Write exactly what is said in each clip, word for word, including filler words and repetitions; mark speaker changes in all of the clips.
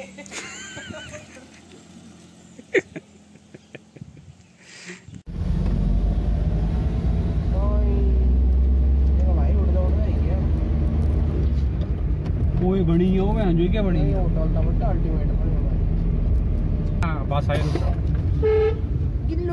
Speaker 1: कोई बनी हो मैं जो क्या बनी है अल्टीमेट हां बस आए गिल्लू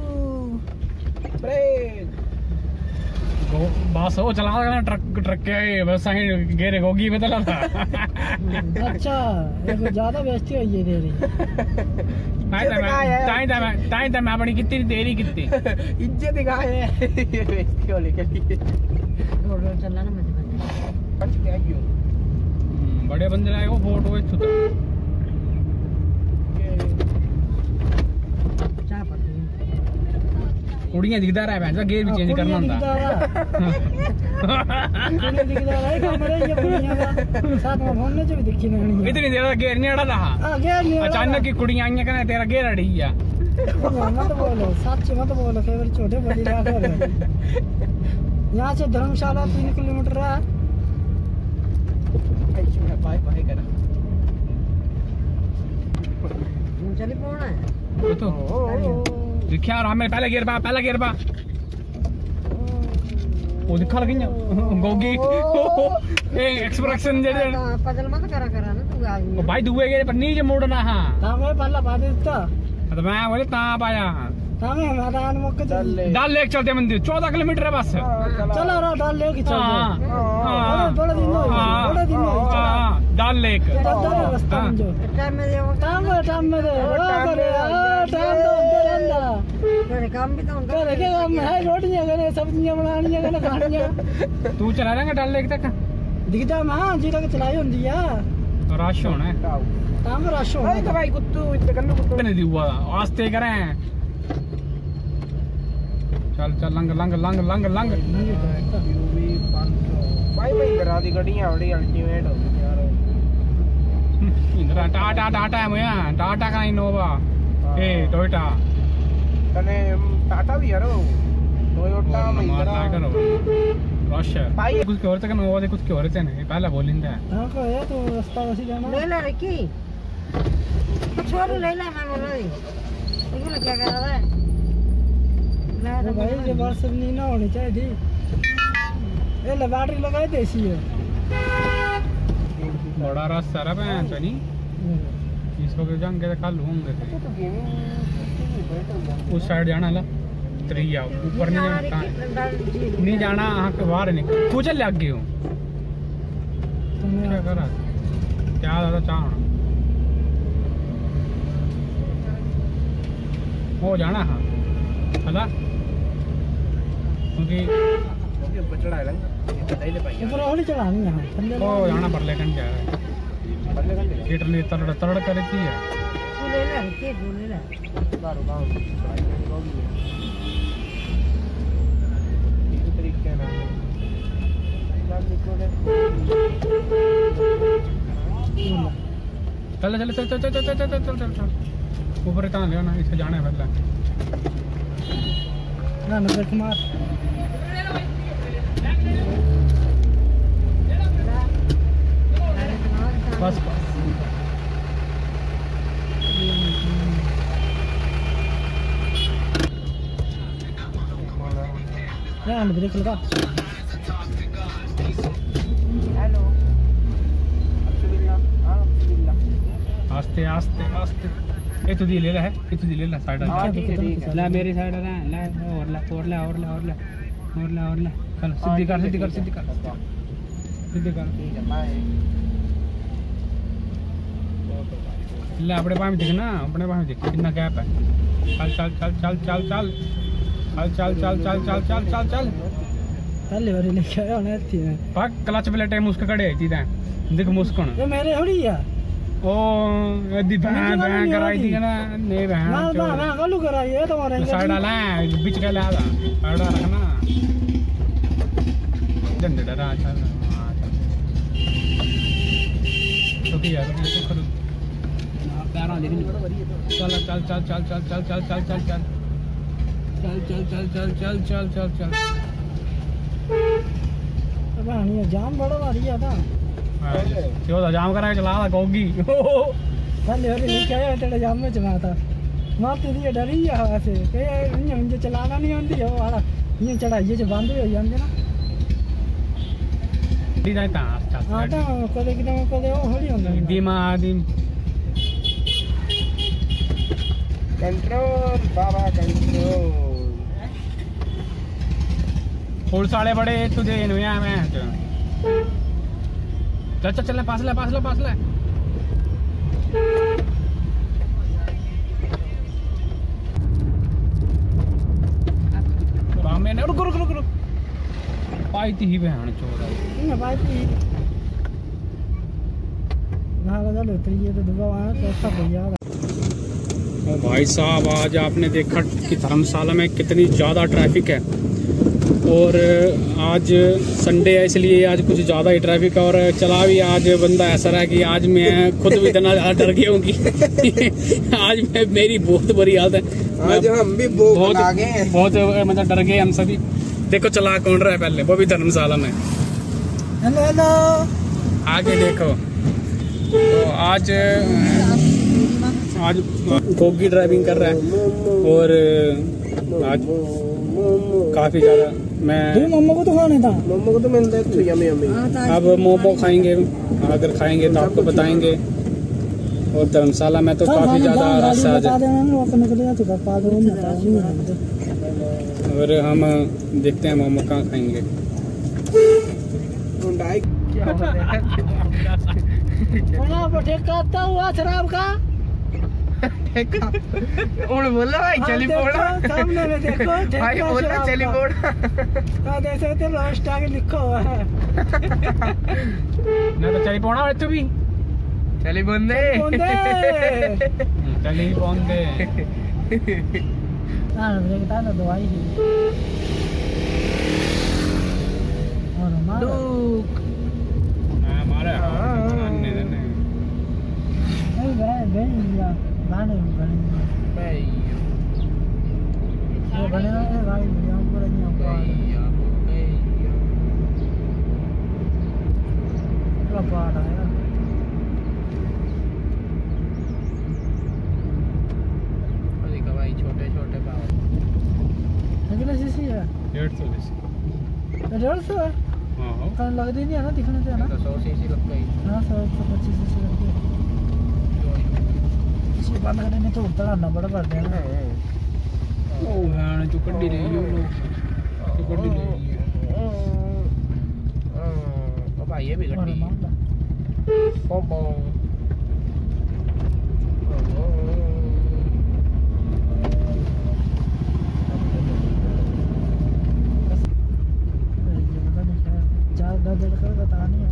Speaker 1: ब्रेक गो बस वो चला रहा ट्रक ट्रक के बस आए गेरे गोगी में चला था
Speaker 2: अच्छा ये ज्यादा बेइज्जती हुई है तेरी
Speaker 1: ताई ता ताई ता ताई ता मैं अपनी कितनी देरी कितनी
Speaker 2: इज्जत दिखाए है बेइज्जती होने के लिए रोड चलना ना मत बंद क्या क्यों
Speaker 1: बड़े बंदे लाए वो फोटो है छुटा
Speaker 2: चाह पड़ती
Speaker 1: कुड़ियां दिखदा रहा है भैंसा गेयर भी चेंज करना होता
Speaker 2: कुड़ियां दिखदा रहा है कैमरे ये कुड़ियां का साथ में फोन में भी दिखी नहीं
Speaker 1: इतनी देर तक गेयर नहीं अड़ा था
Speaker 2: हां गेयर नहीं
Speaker 1: अचानक की कुड़ियां आईਆਂ कहना तेरा गेयर अड़ी गया
Speaker 2: मत बोलो सच मत बोलो फेवर छोटे बड़ी बात है यहां से धर्मशाला तीन किलोमीटर है बाय बाय करा चली पौना है
Speaker 1: तो दिखा रहा मैं पहले गियर बा पहले गियर बा वो दिखा लगी ना गोगी ए एक्सप्रेशन दे दे
Speaker 2: पजल मत करा करा ना तू आ
Speaker 1: ओ भाई दुए गियर पर नीचे मोड़ना हां
Speaker 2: ता मैं पहला पा देता
Speaker 1: तो मैं बोले ता पाया
Speaker 2: ता मैं मैदान मौके
Speaker 1: डाल लेक चलते मंदिर चौदह किलोमीटर है बस
Speaker 2: चलो रा डाल लेक चल
Speaker 1: हां
Speaker 2: हां बड़ा दिन हो बड़ा दिन हो
Speaker 1: हां डाल लेक
Speaker 2: रास्ता में जो टाइम में दे टाइम में टाइम में दे बड़ा करे टाइम तो अंदर अंदर करे काम भी तो उनका करे काम है रोटियां करे सब्जियां बनानी है खानी
Speaker 1: तू चला लेगा डाल लेक तक
Speaker 2: दिखदा मां जी तक चलाई होंदी है
Speaker 1: रश होना है
Speaker 2: काम रश होना है भाई कुत्तू इतने कन्नू कुत्तू
Speaker 1: नहीं दी हुआ आस्ते करें चल चल लंग लंग लंग लंग लंग
Speaker 2: भाई भाई इधर आधी गाड़ियां बड़ी अल्टीमेट हो गई यार
Speaker 1: इधर टाटा टाटा है मुया टाटा का इनोवा ए टोयोटा
Speaker 2: कने टाटा भी यारो टोयोटा महिंद्रा
Speaker 1: करो रश भाई कुछ के और तक नोवा दे कुछ के और से नहीं पहला बोलिंदा हां को है तो रास्ता वैसे जाना ले ले रखी छोड़ ले ले मैं बोल रही ये क्या कर रहा है तो भाई ये बात सब नहीं ना होनी चाहिए थी ये ले बैटरी लगाई देसी है बड़ा रास्ता है भैंस नहीं इसको के जान के कल होंगे उस साइड जाना ला त्रिया ऊपर नहीं जाना नहीं जाना हां के बाहर निकल तू चल आगे हो क्या करा क्या ज्यादा चाह हो जाना हां हला क्योंकि बचड़ा है लंग ये दे ले भाई ऊपर और चढ़ा नहीं यहां ओ जाना पर लेकिन क्या है पर लेकिन हीटर ने तरड़ तरड़ कर की है तू ले ले के ले ले बारो बारो इस तरीके ना चल चल चल चल चल चल चल चल चल ऊपर तान ले ना इसे जाना है पहले ना नजर कुमार बस बस ना ब्रेक लगा हेलो आस्ते आस्ते आस्ते ये तू दी ले ले है ये तू दी ले ले साइड ले मेरी साइड ले ले और ले और ले और ले और ले और ले और ले चल सीधी कर सीधी कर सीधी कर सीधी कर ले अपने पास देख ना अपने पास देख कितना गैप है चल चल चल चल चल चल चल चल चल चल चल चल चल चल पहले बारी लेके आया होना थी पाक क्लच प्लेट है मुस्क कड़े थी ता देख मुस्कन ये मेरे थोड़ी है ओ यदि बहन बहन कराई थी ना नहीं बहन ना ना ना गलू कराई है तुम्हारे साइड वाला बीच का ला आधा साइड रखना डंडे डरा चल तो क्या यार तो करो पैरा लेकिन चल चल चल चल चल चल चल चल चल चल चल चल चल चल चल चल चल चल अब जाम बड़ा भारी है था क्यों जाम करा के चला गोगी
Speaker 2: थल्ले होरे लेके आया तेरे जाम में जमाता मारती थी डरी है हवा से के इन्हें मुझे चलाना नहीं आती हो वाला ये चढ़ाइए जो बंद हो जाते ना
Speaker 1: दी जाता
Speaker 2: हां तो कदे किदम कदे ओ होली होंगे
Speaker 1: दीमा आदि
Speaker 3: कंट्रोल बाबा कंट्रोल
Speaker 1: फूल साले बड़े तुझे इनया मैं चल चल चल पास ले पास ले पास ले रामे ने रुक रुक रुक रुक पाई थी बहन चोदा
Speaker 2: ये पाई थी ना लगा लो तो ये तो दुआ आया कैसा भैया
Speaker 1: ओ भाई साहब आज आपने देखा कि धर्मशाला में कितनी ज़्यादा ट्रैफिक है और आज संडे है इसलिए आज कुछ ज़्यादा ही ट्रैफिक है और चला भी आज बंदा ऐसा रहा कि आज मैं खुद भी इतना डर गया हूँ कि आज मैं मेरी बहुत बुरी हालत है
Speaker 3: आज हम भी बहुत
Speaker 1: बहुत मतलब डर गए हम सभी। देखो चला कौन रहा है पहले वो भी धर्मशाला में।
Speaker 2: हेलो हेलो
Speaker 1: आगे देखो तो आज आज गोगी ड्राइविंग कर रहा है और आज काफी ज्यादा मैं
Speaker 2: मम्मा को तो खाने था
Speaker 3: मम्मा को तो मिलता है तो यम्मी यम्मी।
Speaker 1: अब मोमो खाएंगे अगर खाएंगे तो आपको बताएंगे और धर्मशाला में तो काफी ज्यादा रास्ता आज और हम देखते हैं मोमो कहाँ खाएंगे।
Speaker 2: ठेका हुआ शराब का
Speaker 3: और बोला भाई चली पोड़ा
Speaker 2: सामने में देखो
Speaker 3: भाई बोला चली पोड़ा
Speaker 2: का जैसे तो लास्ट आगे लिखा हुआ है
Speaker 1: ना तो चली पोड़ा और तू भी
Speaker 3: चली बंदे
Speaker 1: चली बंदे
Speaker 2: ना मुझे बता ना दवाई ही और मार
Speaker 3: दुख
Speaker 1: हां मारे अन्ने ने
Speaker 2: नहीं बे बे या माने बने
Speaker 3: भाई
Speaker 2: ये बने ना भाई मुझे ऊपर नहीं ऊपर क्या बात है यार
Speaker 3: देखो भाई छोटे छोटे पाव
Speaker 2: कितने सीसी है
Speaker 1: डेढ़ सौ सीसी
Speaker 2: डेढ़ सौ है
Speaker 1: हाँ हाँ
Speaker 2: कहीं लग दी नहीं है ना दिखने से ना
Speaker 3: तो सौ सीसी लग गई
Speaker 2: हाँ सौ एक सौ पच्चीस सीसी लग गई इसी बंद करने में तो उतरना बड़ा पड़ता है ना
Speaker 1: ओ हां जो कड्डी ले लो जो कड्डी ले लियो
Speaker 3: ओ भाई ये भी गड्डी पोपो
Speaker 2: ज्यादा देर कर बता नहीं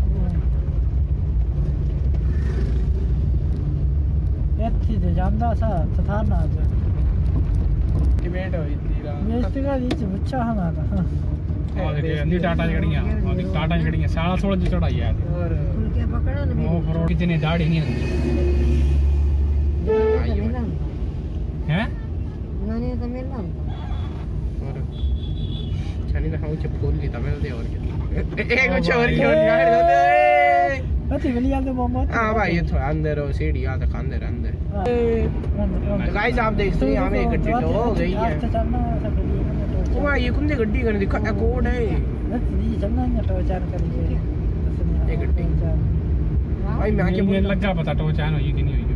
Speaker 2: एथी दे ਜਾਂਦਾ सा ਸਥਾਨ ਆ ਜਾ
Speaker 3: डिबेट हुई थी रात
Speaker 2: बेइज्जती का नीचे बच्चा हमारा हां
Speaker 1: और देखिए अंधी टाटा जड़ियां और देख टाटा जड़ियां साला सोलह जो चढ़ाई है
Speaker 3: और
Speaker 2: उनके पकड़ो ना
Speaker 1: वो फरोड कितने दाढ़ी नहीं होती हैं
Speaker 2: मैंने तो मिलना
Speaker 3: और छनी ना हम फूल की तमिल दे और क्या एक छोर की और गाड़ दे
Speaker 2: अति बलिया के बम
Speaker 3: हां भाई ये थोड़ा अंदर हो सीढ़ी आ तक अंदर अंदर तो गाइस आप देख सकते हैं हमें एक गड्डी तो हो गई है ओ भाई ये कुंदे गड्डी करने दिखा एक कोड है
Speaker 2: ये चलना है तो चार करिए
Speaker 3: ये गड्डी भाई मैं आके
Speaker 1: मुझे लग जा पता तो चाहे हुई कि नहीं हुई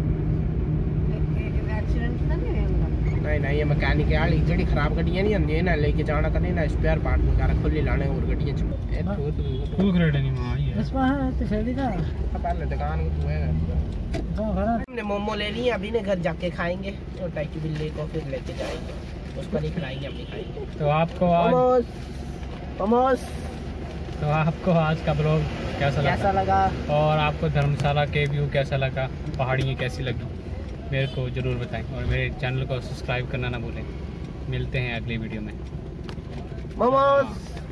Speaker 3: नहीं नहीं ये मैकेनिक वाली जड़ी खराब गड्डियां नहीं आंदी ना लेके जाना करने ना स्पेयर पार्ट वगैरह खुली लाने और गड्डियां
Speaker 1: फुल क्रेडिट नहीं मां ये
Speaker 2: इसमें है तो खेली ना
Speaker 3: पहले दुकान को है
Speaker 2: तो भरा
Speaker 3: हमने मोमो ले लिए अभी ने घर जाके खाएंगे और टाइकी बिल्ली को फिर लेके जाएंगे उस पर ही खिलाएंगे हम भी खाएंगे
Speaker 1: तो आपको आज
Speaker 3: मोमोस
Speaker 1: तो आपको आज का ब्लॉग कैसा लगा
Speaker 3: कैसा लगा
Speaker 1: और आपको धर्मशाला के व्यू कैसा लगा पहाड़ियाँ कैसी लगी मेरे को ज़रूर बताएं और मेरे चैनल को सब्सक्राइब करना ना भूलें। मिलते हैं अगली वीडियो में।
Speaker 3: मोमोस।